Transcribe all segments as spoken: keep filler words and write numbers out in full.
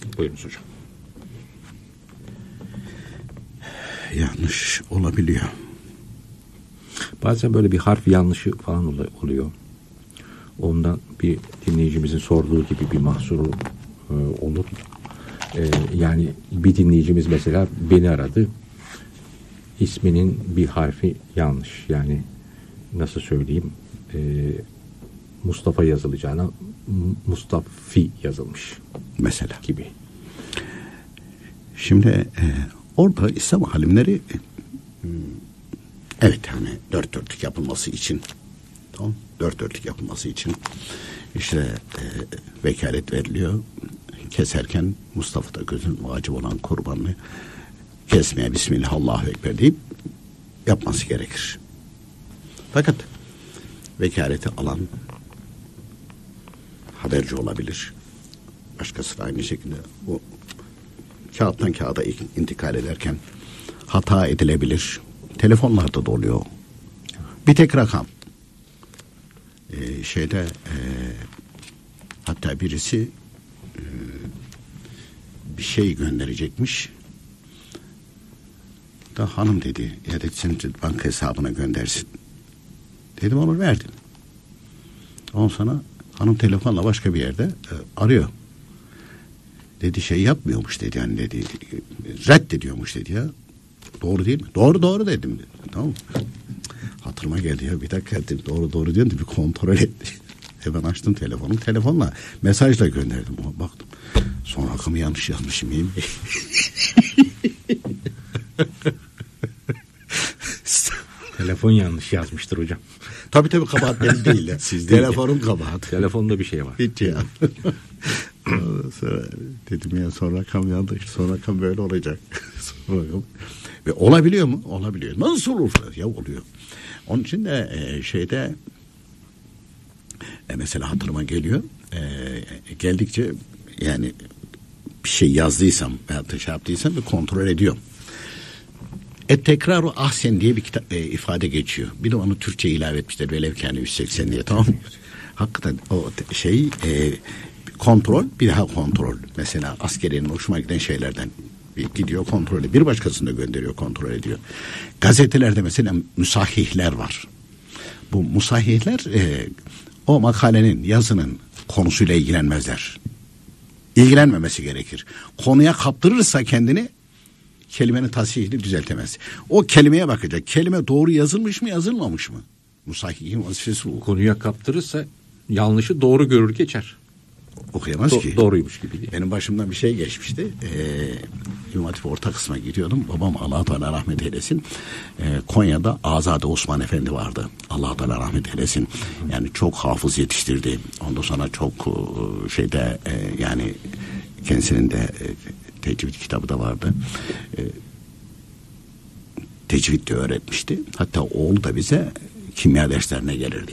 Buyurunuz hocam. Yanlış olabiliyor. Bazen böyle bir harf yanlışı falan oluyor. Ondan bir dinleyicimizin sorduğu gibi bir mahsuru e, olur. E, yani bir dinleyicimiz mesela beni aradı. İsminin bir harfi yanlış. Yani nasıl söyleyeyim? E, Mustafa yazılacağına Mustafi yazılmış. Mesela. Gibi. Şimdi e, orada İslam alimleri e, evet hani dört dörtlük yapılması için tamam dört dörtlük yapılması için işte e, vekalet veriliyor. Keserken Mustafa'da gözün vacip olan kurbanını kesmeye Bismillah Allahu Ekber deyip yapması gerekir. Fakat vekaleti alan haberci olabilir. Başkası da aynı şekilde bu kağıttan kağıda intikal ederken hata edilebilir. Telefonlarda da oluyor. Bir tek rakam. Ee, şeyde e, hatta birisi e, bir şey gönderecekmiş. Da hanım dedi, ya dedi sen banka hesabına göndersin. Dedim onu verdim. Ondan sonra hanım telefonla başka bir yerde e, arıyor. Dedi şey yapmıyormuş dedi, yani dedi reddediyormuş dedi ya. Doğru değil mi? Doğru doğru dedim dedi. Tamam mı? Hatırıma geldi ya, bir dakika dedim, doğru doğru diyorsun, bir kontrol etti. Hemen açtım telefonu, telefonla mesajla gönderdim. Baktım son rakamı yanlış yazmışım. İyi mi? Telefon yanlış yazmıştır hocam. Tabii tabii, kabahat benim değil ya. Siz telefonum kabahat. Telefonda bir şey var. Hiç ya. Sonra dedim ya, son rakam yanlış, son rakam böyle olacak. Ve olabiliyor mu? Olabiliyor. Nasıl olur? Ya oluyor. Onun için de e, şeyde e, mesela hatırıma geliyor. E, geldikçe yani bir şey yazdıysam veya da şey yaptıysam bir kontrol ediyorum. E tekrar-ı ahsen diye bir kitap, e, ifade geçiyor. Bir de onu Türkçe ilave etmişler. Velevkâne yüz seksen diye, tamam mı? Hakikaten o şey e, kontrol, bir daha kontrol. Mesela askeriyenin hoşuma giden şeylerden bir gidiyor kontrol ediyor. Bir başkasını da gönderiyor, kontrol ediyor. Gazetelerde mesela müsahihler var. Bu musahihler e, o makalenin, yazının konusuyla ilgilenmezler. İlgilenmemesi gerekir. Konuya kaptırırsa kendini, kelimenin tasihini düzeltemez. O kelimeye bakacak. Kelime doğru yazılmış mı, yazılmamış mı? Musahihin vazifesi bu. Konuya kaptırırsa yanlışı doğru görür geçer. Okuyamaz Do- ki. Doğruymuş gibi değil. Benim başımdan bir şey geçmişti. Ee, İmam Hatip orta kısma gidiyordum. Babam Allah-u Teala rahmet eylesin. Ee, Konya'da Azade Osman Efendi vardı. Allah-u Teala rahmet eylesin. Yani çok hafız yetiştirdi. Ondan sonra çok e, şeyde e, yani kendisinin de e, tecvid kitabı da vardı. E, tecvid de öğretmişti. Hatta oğlu da bize kimya derslerine gelirdi.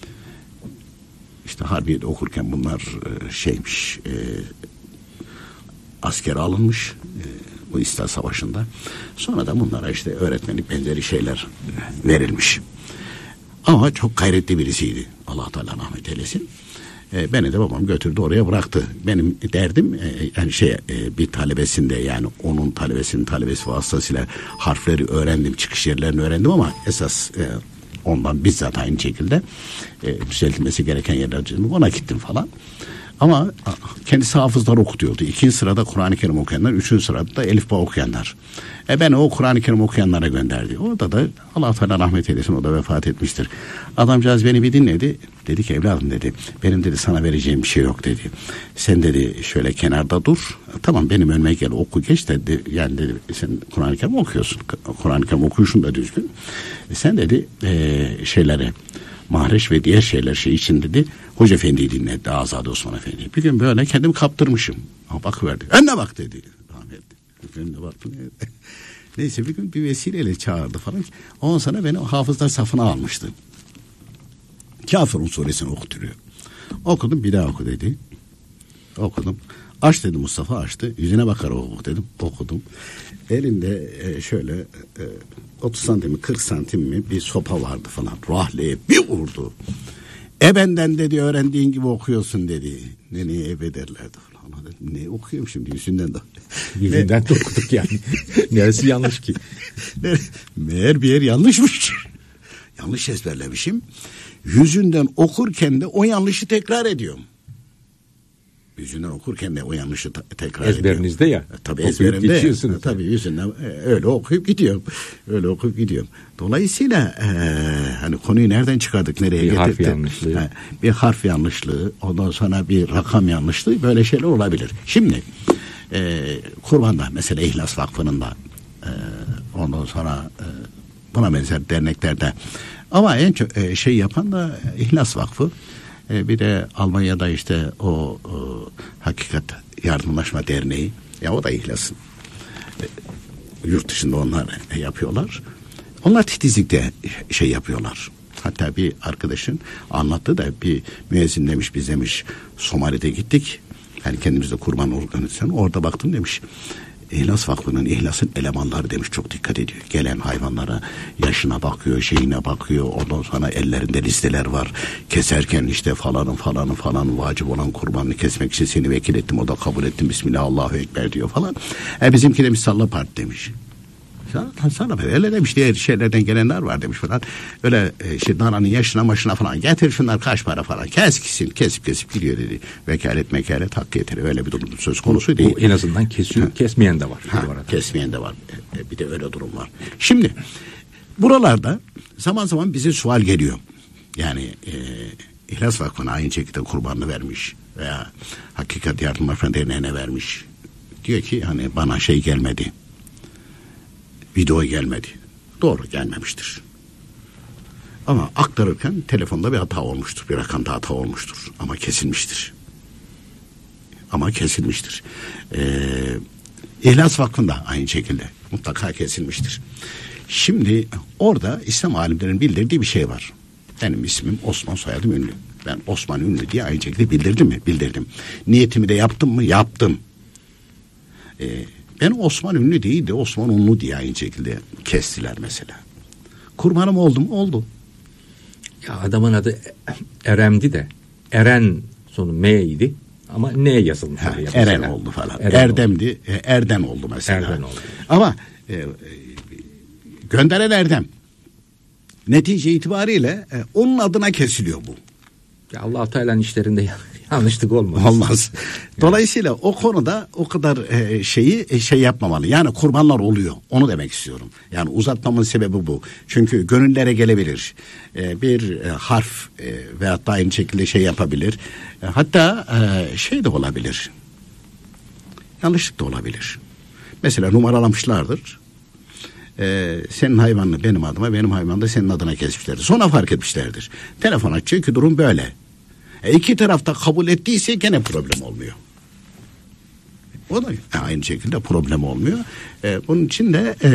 İşte Harbiye'de okurken bunlar e, şeymiş, e, askere alınmış e, bu İstiklal Savaşı'nda. Sonra da bunlara işte öğretmenlik benzeri şeyler e, verilmiş. Ama çok gayretli birisiydi. Allah Teala rahmet eylesin. E, beni de babam götürdü oraya bıraktı. Benim derdim e, yani şey e, bir talebesinde, yani onun talebesinin talebesi vasıtasıyla harfleri öğrendim, çıkış yerlerini öğrendim ama esas e, ondan bizzat aynı şekilde e, düzeltilmesi gereken yerler ona gittim falan. Ama kendisi hafızlar okutuyordu. İkinci sırada Kur'an-ı Kerim okuyanlar, üçüncü sırada da Elif Bağ okuyanlar. E ben o Kur'an-ı Kerim okuyanlara gönderdi. Orada da Allah Teala rahmet eylesin, o da vefat etmiştir. Adamcağız beni bir dinledi. Dedi ki evladım dedi, benim dedi sana vereceğim bir şey yok dedi. Sen dedi şöyle kenarda dur. Tamam benim önüme gel oku geç dedi. Yani dedi sen Kur'an-ı Kerim okuyorsun. Kur'an-ı Kerim okuyuşun da düzgün. E sen dedi e, şeyleri Mahreç ve diğer şeyler şey için dedi Hoca Efendi'yi dinledi, Azade Osman Efendi. Bir gün böyle kendimi kaptırmışım. Ama bakıverdi. Önüne bak dedi. Önüne bak. Neyse bir gün bir vesileyle çağırdı falan. Ondan sonra beni hafızlar safına almıştı. Kafirun suresini okuturuyor. Okudum, bir daha oku dedi. Okudum. Aç dedi Mustafa, açtı. Yüzüne bakar oku dedim. Okudum. Elinde e, şöyle e, otuz santim mi kırk santim mi bir sopa vardı falan. Rahleye bir vurdu. E benden dedi öğrendiğin gibi okuyorsun dedi. Neneye ebe derlerdi falan. Ana dedim, ne okuyorum şimdi yüzünden de. Yüzünden de okuduk yani. Neresi yanlış ki? Meğer bir yer yanlışmış. Yanlış ezberlemişim. Yüzünden okurken de o yanlışı tekrar ediyorum. Yüzünden okurken de o yanlışı ta- tekrar ediyorum. Ezberinizde ya. E, tabii ezberimde. E, tabii yüzünden e, öyle okuyup gidiyorum. Öyle okuyup gidiyorum. Dolayısıyla e, hani konuyu nereden çıkardık, nereye bir getirdik? Harf yanlışlığı. E, bir harf yanlışlığı, ondan sonra bir rakam yanlışlığı, böyle şeyler olabilir. Şimdi e, kurbanda mesela İhlas Vakfı'nın da e, ondan sonra e, buna benzer derneklerde, ama en çok e, şey yapan da İhlas Vakfı. E, bir de Almanya'da işte o, o Hakikat Yardımlaşma Derneği, ya o da İhlas'ın. E, yurt dışında onlar yapıyorlar. Onlar titizlikte şey yapıyorlar. Hatta bir arkadaşın anlattı da, bir müezzin demiş, biz demiş Somali'de gittik. Yani kendimizde kurban organizasyonu, orada baktım demiş. İhlas Vakfı'nın, İhlas'ın elemanları demiş çok dikkat ediyor. Gelen hayvanlara yaşına bakıyor, şeyine bakıyor. Ondan sonra ellerinde listeler var. Keserken işte falanın falanın falan vacip olan kurbanını kesmek için seni vekil ettim. O da kabul ettim. Bismillah, Allahu Ekber diyor falan. E bizimki demiş Salla Part demiş. Sana, sana öyle demiş, diğer şeylerden gelenler var demiş falan. Öyle e, şey dananın yaşına maşına falan getir şunlar kaç para falan. Kes gitsin, kesip kesip gidiyor dedi. Vekalet mekalet hak getiri. Öyle bir durum söz konusu değil. Bu en azından kesiyor, ha. Kesmeyen de var. Ha, kesmeyen de var. E, bir de öyle durum var. Şimdi buralarda zaman zaman bize sual geliyor. Yani e, İhlas Vakfı'na aynı şekilde kurbanını vermiş veya Hakikat Yardımlaşma Derneği'ne vermiş. Diyor ki hani bana şey gelmedi. Video gelmedi. Doğru, gelmemiştir. Ama aktarırken telefonda bir hata olmuştur. Bir rakamda hata olmuştur. Ama kesilmiştir. Ama kesilmiştir. Ee, İhlas Vakfı'nda aynı şekilde mutlaka kesilmiştir. Şimdi orada İslam alimlerinin bildirdiği bir şey var. Benim ismim Osman, soyadım Ünlü. Ben Osman Ünlü diye aynı şekilde bildirdim mi? Bildirdim. Niyetimi de yaptım mı? Yaptım. Eee Ben Osman Ünlü değil de Osman Unlu diye aynı şekilde kestiler mesela. Kurbanım oldu mu? Oldu. Ya adamın adı Erem'di de Eren sonu M idi ama N yazılmış. Ha, Eren oldu falan. Eren Erdem'di. Oldu. Erdem oldu mesela. Erdem oldu. Ama e, gönderen Erdem. Netice itibariyle e, onun adına kesiliyor bu. Ya Allah-u Teala'nın işlerinde yanlışlık olmaz. Olmaz. Dolayısıyla o konuda o kadar e, şeyi e, şey yapmamalı. Yani kurbanlar oluyor. Onu demek istiyorum. Yani uzatmamın sebebi bu. Çünkü gönüllere gelebilir. E, bir e, harf e, veyahut da aynı şekilde şey yapabilir. E, hatta e, şey de olabilir. Yanlışlık da olabilir. Mesela numaralamışlardır. Ee, senin hayvanını benim adıma, benim hayvanı da senin adına kesmişlerdir. Sonra fark etmişlerdir. Telefon açıyor ki durum böyle. E, iki tarafta kabul ettiyse gene problem olmuyor. O da e, aynı şekilde problem olmuyor. E, bunun için de e,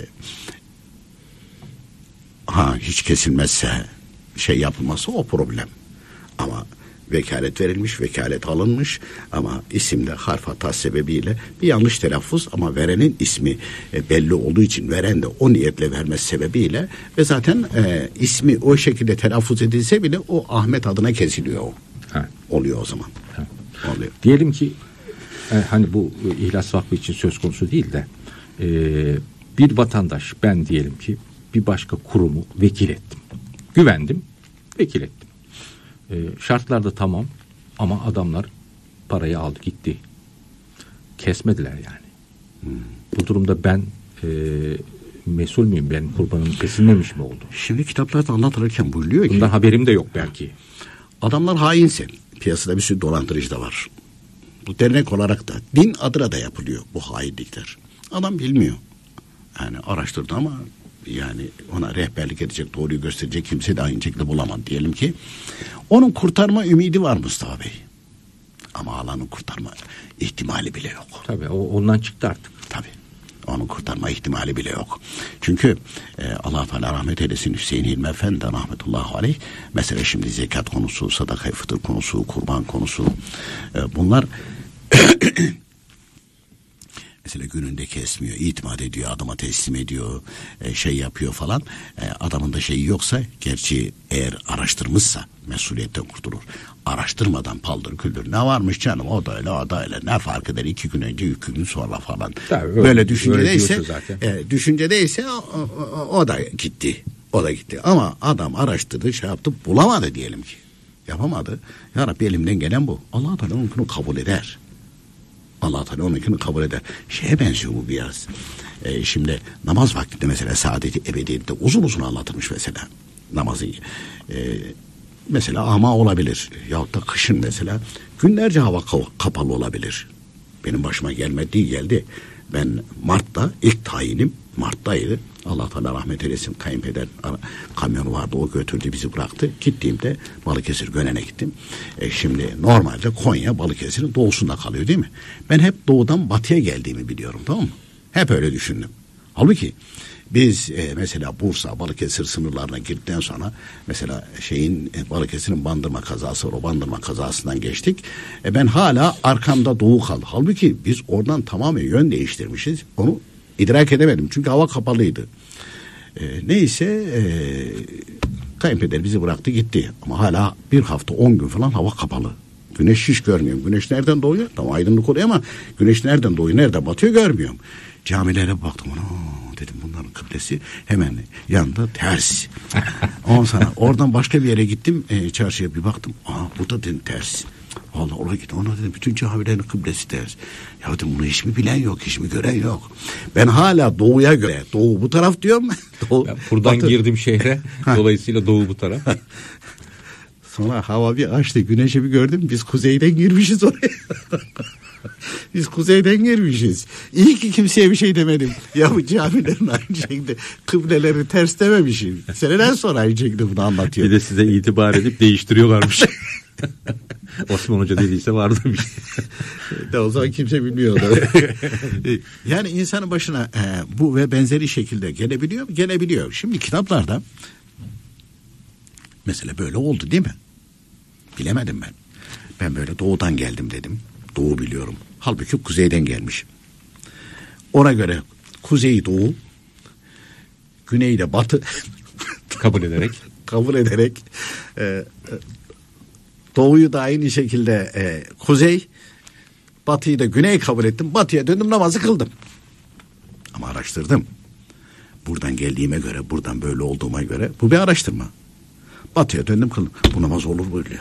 ha hiç kesilmezse, şey yapılmazsa o problem. Ama vekalet verilmiş, vekalet alınmış ama isimde harf hatası sebebiyle bir yanlış telaffuz, ama verenin ismi e, belli olduğu için veren de o niyetle vermesi sebebiyle ve zaten e, ismi o şekilde telaffuz edilse bile o Ahmet adına kesiliyor. Ha. Oluyor o zaman. Ha. Oluyor. Diyelim ki e, hani bu İhlas Vakfı için söz konusu değil de e, bir vatandaş, ben diyelim ki bir başka kurumu vekil ettim. Güvendim, vekil ettim. E, şartlar da tamam ama adamlar parayı aldı gitti. Kesmediler yani. Hmm. Bu durumda ben e, mesul müyüm? Benim kurbanım kesilmemiş mi oldu? Şimdi kitaplarda anlatılırken buyuruyor ki. Bundan haberim de yok belki. Adamlar hainse. Piyasada bir sürü dolandırıcı da var. Bu dernek olarak da din adına da yapılıyor bu hainlikler. Adam bilmiyor. Yani araştırdı ama yani ona rehberlik edecek, doğruyu gösterecek kimse de aynı şekilde bulamadı diyelim ki. Onun kurtarma ümidi var Mustafa Bey. Ama alanın kurtarma ihtimali bile yok. Tabii o ondan çıktı artık. Tabii. Onun kurtarma ihtimali bile yok. Çünkü e, Allah Teala rahmet eylesin, Hüseyin Hilmi Efendi rahmetullahi aleyh. Mesela şimdi zekat konusu, sadaka-i fıtır konusu, kurban konusu. E, bunlar Mesela gününde kesmiyor, itimat ediyor, adama teslim ediyor, e, şey yapıyor falan. E, adamın da şeyi yoksa, gerçi eğer araştırmışsa mesuliyetten kurtulur. Araştırmadan paldır küldür. Ne varmış canım, o da öyle, o da öyle. Ne fark eder iki gün önce, iki gün sonra falan. Tabii, öyle, böyle düşüncedeyse, e, düşüncedeyse o, o, o da gitti. O da gitti. Ama adam araştırdı, şey yaptı, bulamadı diyelim ki. Yapamadı. Ya Rabbi, elimden gelen bu. Allah Teala onunkini kabul eder. Allah Teala onunkini kabul eder. Şeye benziyor bu biraz. Ee, şimdi namaz vaktinde mesela saadeti ebediyette uzun uzun anlatılmış mesela namazı. Ee, mesela ama olabilir. Yahut da kışın mesela günlerce hava kapalı olabilir. Benim başıma gelmedi, geldi. Ben Mart'ta ilk tayinim Mart'taydı. Allah Teala rahmet eylesin, kayınpeder kamyonu vardı, o götürdü bizi bıraktı. Gittiğimde Balıkesir Gönen'e gittim. E şimdi normalde Konya Balıkesir'in doğusunda kalıyor değil mi? Ben hep doğudan batıya geldiğimi biliyorum, tamam mı? Hep öyle düşündüm. Halbuki biz e, mesela Bursa, Balıkesir sınırlarına girdikten sonra mesela şeyin e, Balıkesir'in Bandırma kazası var, o Bandırma kazasından geçtik. E, ben hala arkamda doğu kaldı. Halbuki biz oradan tamamen yön değiştirmişiz. Onu idrak edemedim çünkü hava kapalıydı. E, neyse e, kayınpeder bizi bıraktı gitti. Ama hala bir hafta on gün falan hava kapalı. Güneş hiç görmüyorum. Güneş nereden doğuyor? Tamam, aydınlık oluyor ama güneş nereden doğuyor, nereden batıyor görmüyorum. Camilere baktım. Aa, dedim bunların kıblesi hemen yanında ters. Ondan sonra oradan başka bir yere gittim. E, çarşıya bir baktım. Aa, bu da dedim ters. Allah oraya gitti. Ona dedim bütün camilerin kıblesi ters. Ya dedim bunu hiç mi bilen yok, hiç mi gören yok. Ben hala doğuya göre. Doğu bu taraf diyorum. Doğu, ben buradan batı. Girdim şehre. Dolayısıyla doğu bu taraf. Sonra hava bir açtı. Güneşi bir gördüm. Biz kuzeyden girmişiz oraya. Biz kuzeyden girmişiz. İyi ki kimseye bir şey demedim. Ya bu camilerin aynı şekilde kıbleleri ters dememişim. Seneden sonra aynı şekilde bunu anlatıyor. Bir de size itibar edip değiştiriyorlarmış. Osman Hoca dediyse vardı bir şey. De o zaman kimse bilmiyordu. Yani insanın başına e, bu ve benzeri şekilde gelebiliyor mu? Gelebiliyor. Şimdi kitaplarda mesela böyle oldu değil mi? Bilemedim ben. Ben böyle doğudan geldim dedim. Doğu biliyorum. Halbuki kuzeyden gelmişim. Ona göre kuzey doğu, güney de batı kabul ederek kabul ederek e, doğuyu da aynı şekilde e, kuzey, batıyı da güney kabul ettim. Batıya döndüm, namazı kıldım. Ama araştırdım. Buradan geldiğime göre, buradan böyle olduğuma göre bu bir araştırma. Batıya döndüm, kıldım. Bu namaz olur böyle.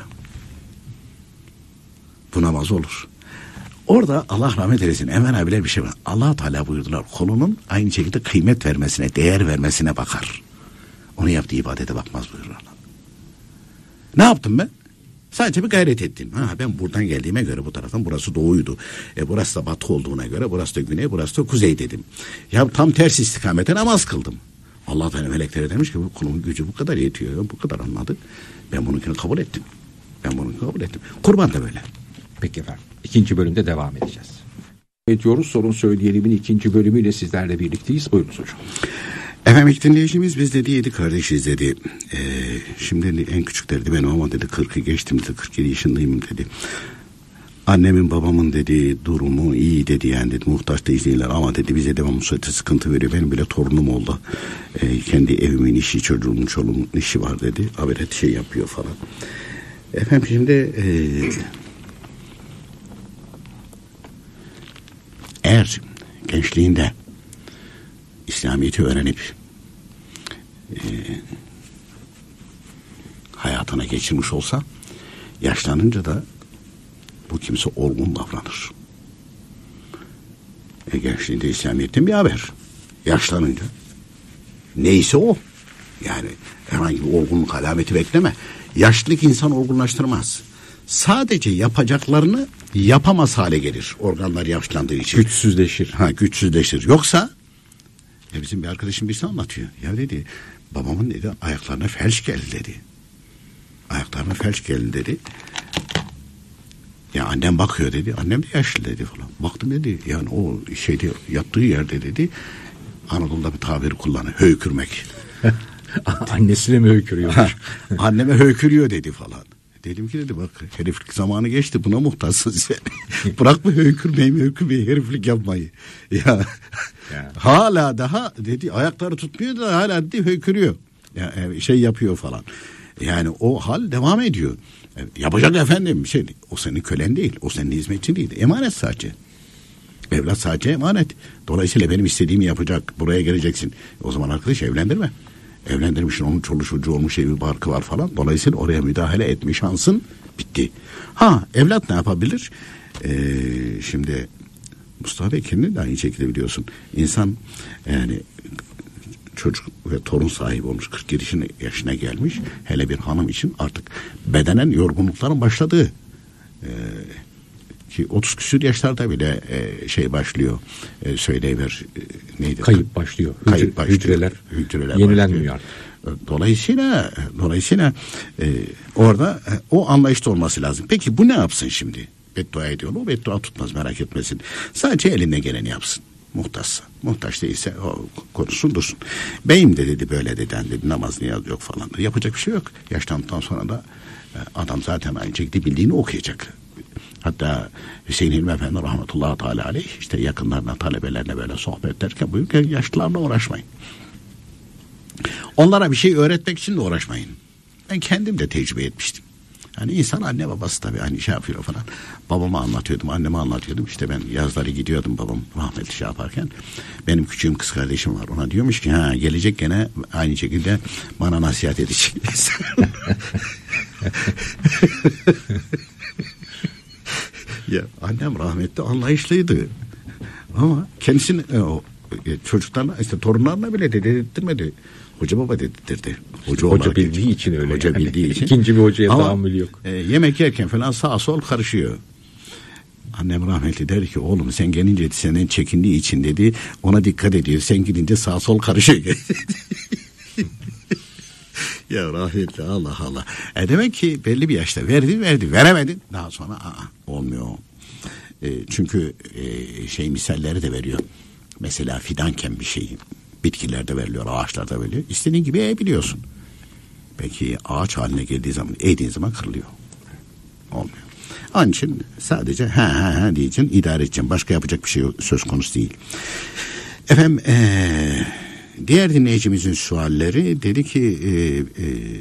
Bu namaz olur. Orada Allah rahmet eylesin, Enver abiler bir şey var. Allah Teala buyurdular, kulunun aynı şekilde kıymet vermesine, değer vermesine bakar. Onun yaptığı ibadete bakmaz buyururlar. Ne yaptım ben? Sadece bir gayret ettim. Ha, ben buradan geldiğime göre bu taraftan burası doğuydu. E, burası da batı olduğuna göre burası da güney, burası da kuzey dedim. Ya tam ters istikamete namaz kıldım. Allah Teala meleklere demiş ki bu kulumun gücü bu kadar yetiyor. Bu kadar anladı. Ben bununkini kabul ettim. Ben bununkini kabul ettim. Kurban da böyle. Peki efendim. İkinci bölümde devam edeceğiz. Ediyoruz. Sorun Söyleyelim'in ikinci bölümüyle sizlerle birlikteyiz. Buyurunuz hocam. Efendim ilk dinleyicimiz biz dedi yedi kardeşiz dedi. Ee, şimdi en küçük dedi benim ama dedi kırkı geçtim dedi, kırk yedi yaşındayım dedi. Annemin babamın dedi durumu iyi dedi, yani dedi muhtaç değiller ama dedi bize devamlı sürekli sıkıntı veriyor. Benim bile torunum oldu. Ee, kendi evimin işi, çocuğumun çoluğumun işi var dedi. Haber şey yapıyor falan. Efendim şimdi e, eğer gençliğinde İslamiyet'i öğrenip e, hayatına geçirmiş olsa yaşlanınca da bu kimse olgun davranır. E, gençliğinde İslamiyet'ten bir haber. Yaşlanınca neyse o. Yani herhangi bir olgunluk alameti bekleme. Yaşlılık insan olgunlaştırmaz. Sadece yapacaklarını yapamaz hale gelir. Organlar yaşlandığı için. Güçsüzleşir. Ha, güçsüzleşir. Yoksa ya bizim bir arkadaşım birisi anlatıyor. Ya dedi babamın dedi ayaklarına felç geldi dedi. Ayaklarına felç geldi dedi. Ya annem bakıyor dedi. Annem de yaşlı dedi falan. Baktım dedi. Yani o şeyde yattığı yerde dedi. Anadolu'da bir tabiri kullanıyor. Höykürmek. Annesine mi höykürüyormuş? Anneme höykürüyor dedi falan. Dedim ki dedi bak heriflik zamanı geçti, buna muhtaçsın sen. Bırak bu höykürmeyi höykürmeyi heriflik yapmayı. Ya, ya hala daha dedi ayakları tutmuyor da hala dedi höykürüyor. Ya, şey yapıyor falan. Yani o hal devam ediyor. Yapacak efendim bir şey. O senin kölen değil. O senin hizmetçin değil. Emanet sadece. Evlat sadece emanet. Dolayısıyla benim istediğimi yapacak. Buraya geleceksin. O zaman arkadaş evlendirme. Evlendirmişsin, onun çoluğu çocuğu olmuş, evi barkı var falan. Dolayısıyla oraya müdahale etme şansın bitti. Ha evlat ne yapabilir? Ee, şimdi Mustafa Bey kendini de aynı şekilde biliyorsun. İnsan yani çocuk ve torun sahibi olmuş, kırk yaşına gelmiş. Hele bir hanım için artık bedenen yorgunlukların başladığı e, ki otuz küsur yaşlarda bile e, şey başlıyor. E, söyleyiver e, neydi? Kayıp başlıyor. Hücre, Kayıp başlıyor. Hücreler, hücreler yenilenmiyor artık. Dolayısıyla dolayısıyla e, orada e, o anlayışta olması lazım. Peki bu ne yapsın şimdi? Beddua ediyor. O beddua tutmaz, merak etmesin. Sadece eline geleni yapsın. Muhtaçsa. Muhtaç değilse o konuşsun dursun. Beyim de dedi böyle dedi. Yani dedi namaz niyaz yok falan. Yapacak bir şey yok. Yaşlandıktan sonra da e, adam zaten aynı şekilde bildiğini okuyacak. Hatta Hüseyin Hilmi Efendi rahmetullahi teala aleyh işte yakınlarına, talebelerine böyle sohbet ederken buyuruyor ki yaşlılarla uğraşmayın. Onlara bir şey öğretmek için de uğraşmayın. Ben kendim de tecrübe etmiştim. Hani insan anne babası tabii hani şey yapıyor falan. Babama anlatıyordum, anneme anlatıyordum. İşte ben yazları gidiyordum babam rahmetli şey yaparken. Benim küçüğüm kız kardeşim var. Ona diyormuş ki ha gelecek gene aynı şekilde bana nasihat edecek. Ya annem rahmetli anlayışlıydı. Ama kendisini e, o e, çocuklarına işte torunlarına bile dedirtmedi. Hoca baba dedirtirdi. Hoca, hoca bildiği geçiyor. için öyle. Hoca yani. bildiği için. İkinci bir hocaya ama, tahammülü yok. E, yemek yerken falan sağ sol karışıyor. Annem rahmetli der ki oğlum sen gelince senden çekindiği için dedi ona dikkat ediyor. Sen gidince sağ sol karışıyor. Ya rahmetli Allah Allah. E demek ki belli bir yaşta verdi verdi veremedin. Daha sonra aa, olmuyor. E, çünkü e, şey misalleri de veriyor. Mesela fidanken bir şey bitkilerde veriliyor, ağaçlarda veriliyor. İstediğin gibi eğebiliyorsun. Peki ağaç haline geldiği zaman, eğdiğin zaman kırılıyor. Olmuyor. Onun için sadece ha ha ha diyeceksin, idare edeceksin. Başka yapacak bir şey söz konusu değil. Efendim eee diğer dinleyicimizin sualleri dedi ki e, e,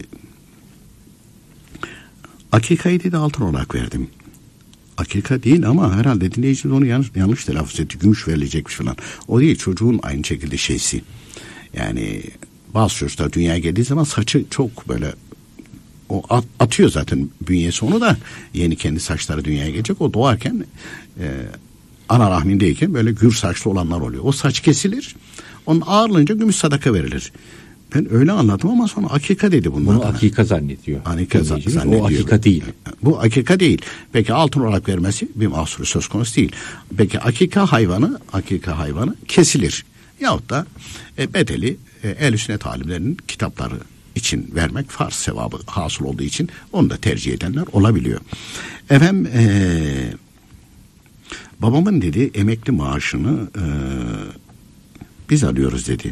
akikayı dedi altın olarak verdim. Akika değil ama herhalde dinleyicimiz onu yanlış, yanlış telaffuz etti. Gümüş verilecekmiş falan. O değil, çocuğun aynı şekilde şeysi. Yani bazı çocuklar dünyaya geldiği zaman saçı çok böyle o at, atıyor zaten bünyesi onu da yeni kendi saçları dünyaya gelecek. O doğarken e, ana rahmindeyken böyle gür saçlı olanlar oluyor. O saç kesilir. Onun ağırlığınca gümüş sadaka verilir. Ben öyle anladım ama sonra akika dedi bunlar. Bunu akika zannediyor. Akika zannediyor. O akika değil. Bu akika değil. Peki altın olarak vermesi bir mahsuru söz konusu değil. Peki akika hayvanı, akika hayvanı kesilir. Yahut da e, bedeli e, ehl-i sünnet alimlerinin kitapları için vermek farz sevabı hasıl olduğu için onu da tercih edenler olabiliyor. Efendim e, babamın dedi emekli maaşını e, biz alıyoruz dedi.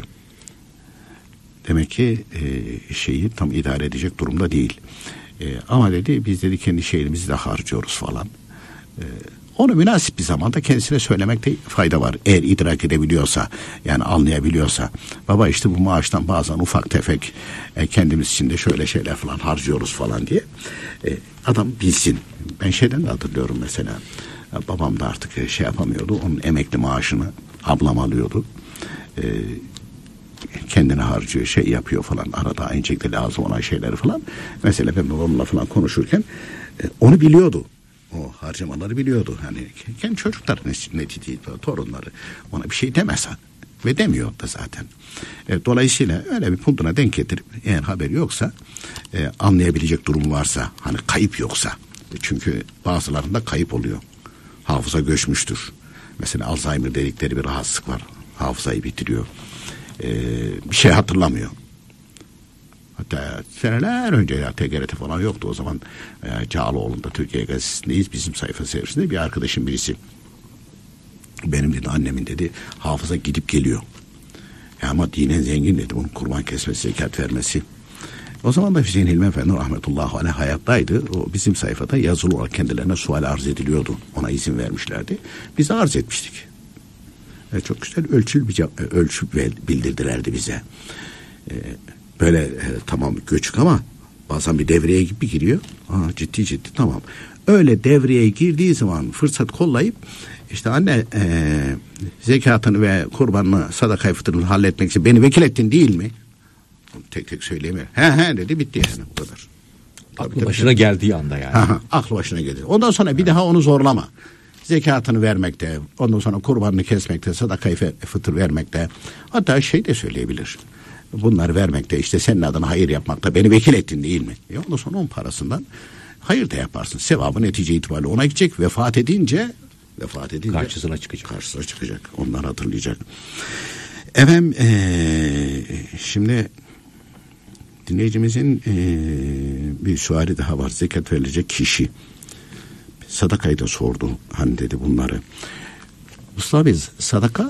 Demek ki e, şeyi tam idare edecek durumda değil. E, ama dedi biz dedi kendi şeyimizi de harcıyoruz falan. E, onu münasip bir zamanda kendisine söylemekte fayda var. Eğer idrak edebiliyorsa, yani anlayabiliyorsa. Baba işte bu maaştan bazen ufak tefek e, kendimiz için de şöyle şeyler falan harcıyoruz falan diye. E, adam bilsin. Ben şeyden de hatırlıyorum mesela. E, babam da artık şey yapamıyordu. Onun emekli maaşını ablam alıyordu. E, kendine harcıyor, şey yapıyor falan. Arada aynı şekilde lazım olan şeyleri falan. Mesela ben onunla falan konuşurken e, onu biliyordu. O harcamaları biliyordu. Hani kendi çocuklar neticede torunları ona bir şey demez ve demiyor da zaten. E, dolayısıyla öyle bir puntuna denk getirip eğer haberi yoksa e, anlayabilecek durum varsa hani kayıp yoksa e, çünkü bazılarında kayıp oluyor. Hafıza göçmüştür. Mesela Alzheimer dedikleri bir rahatsızlık var. Hafızayı bitiriyor. E, bir şey hatırlamıyor. Hatta seneler önce ya T G R T falan yoktu o zaman. E, Cağaloğlu'nda Türkiye Gazetesi'ndeyiz. Bizim sayfa servisinde bir arkadaşım birisi. Benim dedi annemin dedi hafıza gidip geliyor. E, ama dinen zengin dedi. Bunun kurban kesmesi, zekat vermesi. O zaman da Hüseyin Hilmi Efendi rahmetullahi aleyh hayattaydı. O bizim sayfada yazılı olarak kendilerine sual arz ediliyordu. Ona izin vermişlerdi. Biz de arz etmiştik. E, çok güzel ölçül bir ölçüp bildirdilerdi bize. E, böyle e, tamam göçük ama bazen bir devreye gibi giriyor. Aa, ciddi ciddi tamam. Öyle devreye girdiği zaman fırsat kollayıp işte anne e, zekatını ve kurbanını, sadakayı fıtrını halletmek için beni vekil ettin değil mi? Tek tek söyleyemiyor. He he dedi, bitti yani, bu kadar. Aklı tabii, başına tabii. geldiği anda yani. Ha, ha, aklı başına geldi. Ondan sonra bir evet. daha onu zorlama. Zekatını vermekte, ondan sonra kurbanını kesmekte, sadakayı fıtır vermekte. Hatta şey de söyleyebilir. Bunları vermekte, işte senin adına hayır yapmakta beni vekil ettin değil mi? E ondan sonra onun parasından hayır da yaparsın. Sevabı netice itibariyle ona gidecek. Vefat edince vefat edince karşısına çıkacak. Karşısına çıkacak. Onlar hatırlayacak. Efendim ee, şimdi dinleyicimizin ee, bir suali daha var. Zekat verilecek kişi sadakayı da sordu. Hani dedi bunları. Mustafa Bey, sadaka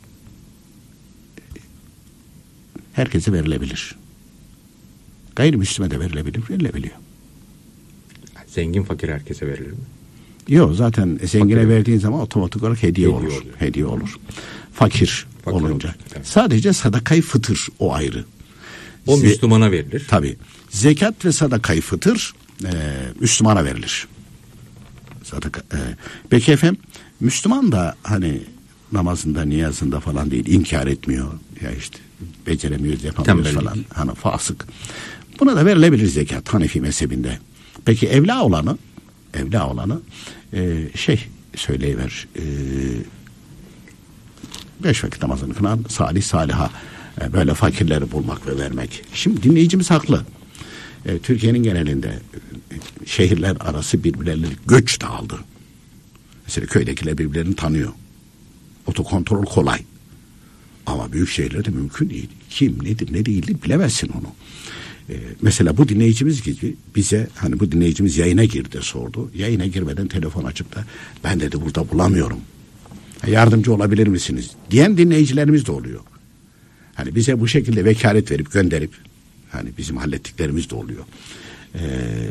herkese verilebilir. Gayrimüslime de verilebilir, verilebiliyor. Zengin fakir herkese verilir mi? Yok, zaten zengine fakir verdiğin zaman otomatik olarak hediye, hediye olur. Oluyor. Hediye olur. Fakir, fakir olunca. Olur. Evet. Sadece sadakayı fıtır o ayrı. O Ze- Müslümana verilir. Tabii. Zekat ve sadakayı fıtır e, Müslümana verilir. Sadaka, e, peki efendim, Müslüman da hani namazında, niyazında falan değil, inkar etmiyor. Ya işte beceremiyoruz, yapamıyoruz Tembellik. falan. Hani fasık. Buna da verilebilir zekat Hanefi mezhebinde. Peki evla olanı, evla olanı e, şey söyleyiver. E, beş vakit namazını kılan salih saliha, e, böyle fakirleri bulmak ve vermek. Şimdi dinleyicimiz haklı. E, Türkiye'nin genelinde e, şehirler arası birbirlerine göç dağıldı. Mesela köydekiler birbirlerini tanıyor. Otokontrol kolay. Ama büyük şehirlerde mümkün değil. Kim nedir ne değildir bilemezsin onu. Ee, mesela bu dinleyicimiz gibi bize, hani bu dinleyicimiz yayına girdi sordu. Yayına girmeden telefon açıp da ben dedi burada bulamıyorum, yardımcı olabilir misiniz diyen dinleyicilerimiz de oluyor. Hani bize bu şekilde vekalet verip gönderip hani bizim hallettiklerimiz de oluyor. Ee,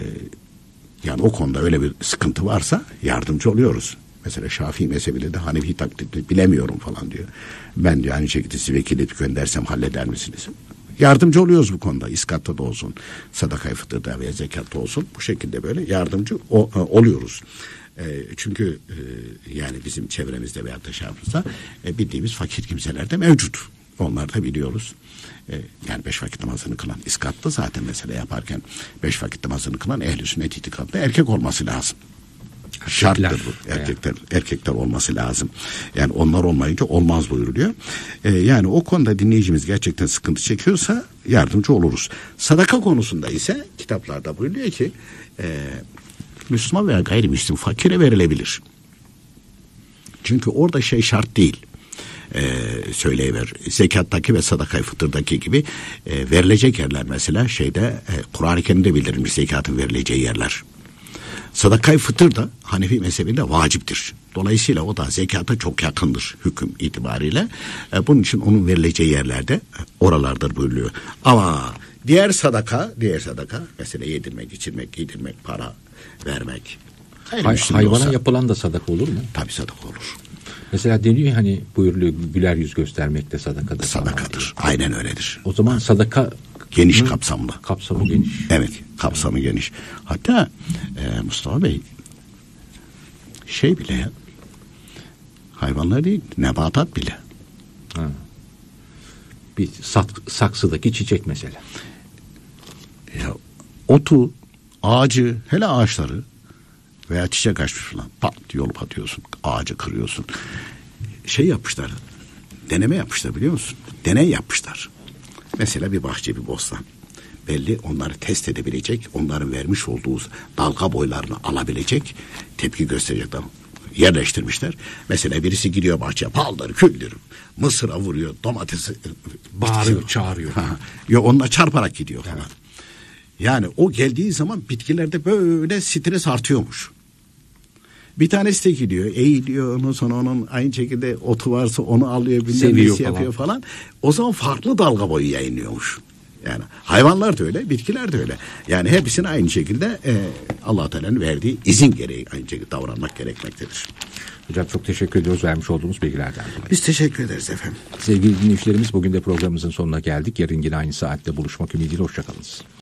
yani o konuda öyle bir sıkıntı varsa yardımcı oluyoruz. Mesela Şafii mezhebinde de Hanefi taklidi bilemiyorum falan diyor. Ben diyor aynı şekilde sizi vekil edip göndersem halleder misiniz? Yardımcı oluyoruz bu konuda. İskatta da olsun, sadaka-i fıtırda veya zekatta olsun. Bu şekilde böyle yardımcı o, e, oluyoruz. E, çünkü e, yani bizim çevremizde veya dışarımızda e, bildiğimiz fakir kimseler de mevcut. Onları da biliyoruz. E, yani beş vakit namazını kılan, iskatta zaten mesela yaparken beş vakit namazını kılan ehl-i sünnet itikadlı erkek olması lazım. Şarttır bu. Erkekler, erkekler olması lazım. Yani onlar olmayınca olmaz buyuruluyor. Ee, yani o konuda dinleyicimiz gerçekten sıkıntı çekiyorsa yardımcı oluruz. Sadaka konusunda ise kitaplarda buyuruyor ki e, Müslüman veya gayrimüslim fakire verilebilir. Çünkü orada şey şart değil. Ee, söyleyiver. Zekattaki ve sadaka-i fıtırdaki gibi e, verilecek yerler mesela şeyde e, Kur'an-ı Kerim'de bildirilmiş zekatın verileceği yerler. Sadaka-i fıtır da Hanefi mezhebinde vaciptir. Dolayısıyla o da zekata çok yakındır hüküm itibariyle. E, bunun için onun verileceği yerlerde oralardır buyuruluyor. Ama diğer sadaka, diğer sadaka mesela yedirmek, içirmek, giydirmek, para vermek. Hay, hayvana olsa, yapılan da sadaka olur mu? Tabii sadaka olur. Mesela deniyor hani buyuruluyor güler yüz göstermek de sadakadır. Sadakadır. Aynen öyledir. O zaman sadaka geniş kapsamlı. Kapsamı geniş. Evet, kapsamı geniş. Hatta e, Mustafa Bey şey bile ya, hayvanlar değil, nebatat bile. Ha. Bir sak, saksıdaki çiçek mesela. Ya otu, ağacı, hele ağaçları veya çiçek açmış falan pat yolup atıyorsun, ağacı kırıyorsun. Şey yapmışlar, deneme yapmışlar biliyor musun? Deney yapmışlar. Mesela bir bahçe, bir bostan. Belli onları test edebilecek, onların vermiş olduğu dalga boylarını alabilecek, tepki gösterecekler. Yerleştirmişler. Mesela birisi gidiyor bahçeye, paldır, küldür, mısıra vuruyor, domatesi bağırıyor, çağırıyor. Ya onunla çarparak gidiyor falan. Evet. Yani o geldiği zaman bitkilerde böyle stres artıyormuş. Bir tanesi de gidiyor, eğiliyor, ondan sonra onun aynı şekilde otu varsa onu alıyor, bilmem nesi yapıyor falan. O zaman farklı dalga boyu yayınlıyormuş. Yani hayvanlar da öyle, bitkiler de öyle. Yani hepsine aynı şekilde e, Allah Teala'nın verdiği izin gereği aynı şekilde davranmak gerekmektedir. Hocam çok teşekkür ediyoruz vermiş olduğumuz bilgilerden dolayı. Biz teşekkür ederiz efendim. Sevgili dinleyicilerimiz, bugün de programımızın sonuna geldik. Yarın yine aynı saatte buluşmak ümidiyle hoşçakalınız.